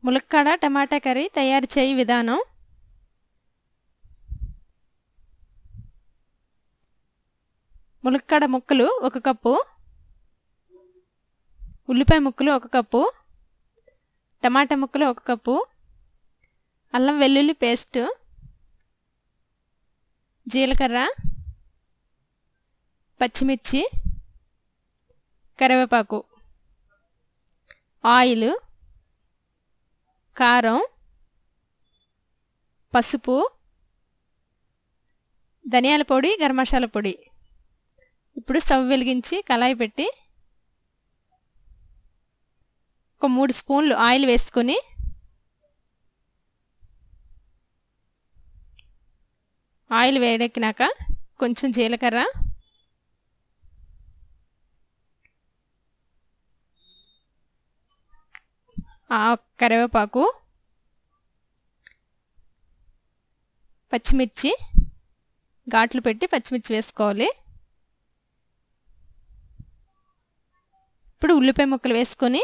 ములక్కాడ టమాటా కర్రీ తయారు చేయి విధానం. ములక్కాడ ముక్కలు 1 కప్పు, ఉల్లిపాయ ముక్కలు 1 కప్పు, టమాటా ముక్కలు 1 కప్పు, అల్లం వెల్లుల్లి పేస్ట్, జీలకర్ర, పచ్చిమిర్చి, కరివేపాకు, ఆయిల్, కారం, పసుపు, ధనియాల పొడి, గరం మసాలా పొడి. ఇప్పుడు స్టవ్ వెలిగించి కళాయి పెట్టి ఒక 3 స్పూన్లు ఆయిల్ వేసుకొని ఆయిల్ వేడెక్కినాక కొంచెం జీలకర్ర, కరివేపాకు, పచ్చిమిర్చి ఘాట్లు పెట్టి పచ్చిమిర్చి వేసుకోవాలి. ఇప్పుడు ఉల్లిపాయ ముక్కలు వేసుకొని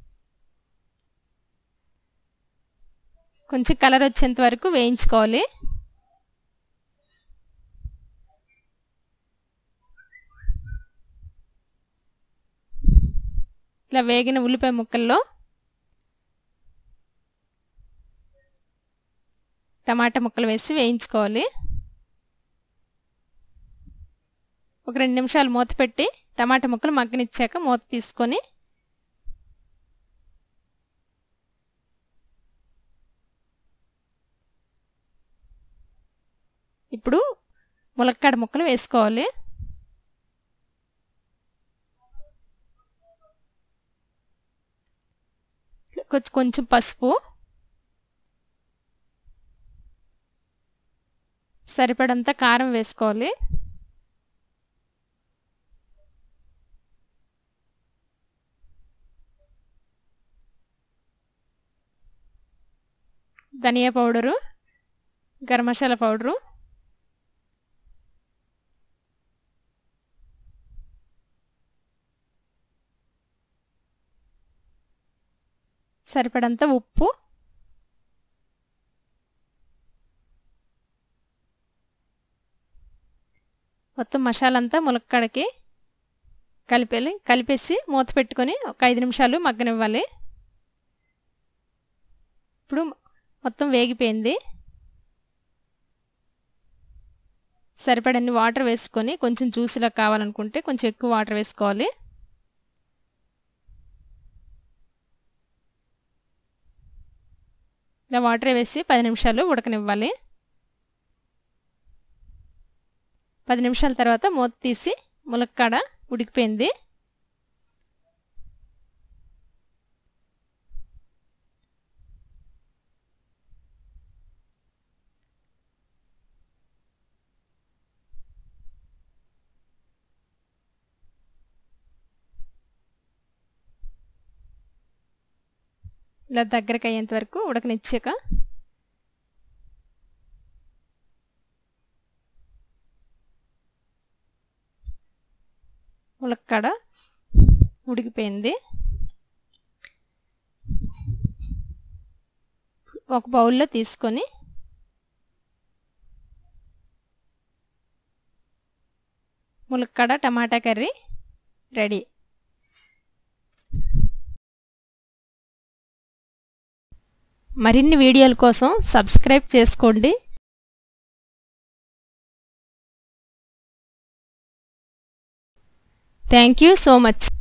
కొంచెం కలర్ వచ్చేంత వరకు వేయించుకోవాలి. ఇలా వేగిన ఉల్లిపాయ ముక్కల్లో టమాటా ముక్కలు వేసి వేయించుకోవాలి. ఒక 2 నిమిషాలు మూత పెట్టి టమాటా ముక్కలు మగ్గనిచ్చాక మూత తీసుకొని ఇప్పుడు ములక్కాడ ముక్కలు వేసుకోవాలి. కొంచెం పసుపు, సరిపడంత కారం వేసుకోవాలి. ధనియా పౌడరు, గరం మసాలా పౌడరు, సరిపడంత ఉప్పు, మొత్తం మసాలా అంతా ములక్కాడకి కలిపేసి మూత పెట్టుకొని ఒక 5 నిమిషాలు మగ్గనివ్వాలి. ఇప్పుడు మొత్తం వేగిపోయింది. సరిపడన్ని వాటర్ వేసుకొని కొంచెం జ్యూస్లా కావాలనుకుంటే కొంచెం ఎక్కువ వాటర్ వేసుకోవాలి. ఇలా వాటర్ వేసి 10 నిమిషాలు ఉడకనివ్వాలి. 10 నిమిషాల తర్వాత మూత తీసి ములక్కాడ ఉడికిపోయింది. ఇలా దగ్గరికి అయ్యేంత వరకు ఉడకనిచ్చాక ములక్కాడ ఉడికిపోయింది. ఒక బౌల్లో తీసుకొని ములక్కాడ టమాటా కర్రీ రెడీ. మరిన్ని వీడియోల కోసం సబ్స్క్రైబ్ చేసుకోండి. Thank you so much.